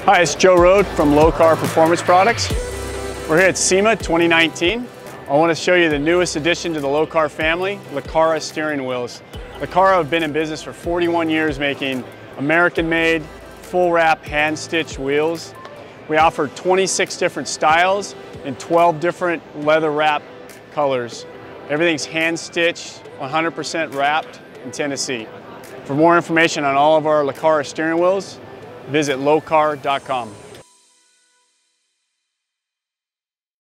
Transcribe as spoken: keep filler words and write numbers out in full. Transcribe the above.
Hi, it's Joe Rode from Lokar Performance Products. We're here at SEMA twenty nineteen. I want to show you the newest addition to the Lokar family, LeCarra Steering Wheels. LeCarra have been in business for forty-one years making American-made, full-wrap, hand-stitched wheels. We offer twenty-six different styles and twelve different leather wrap colors. Everything's hand-stitched, one hundred percent wrapped in Tennessee. For more information on all of our LeCarra steering wheels, visit lokar dot com.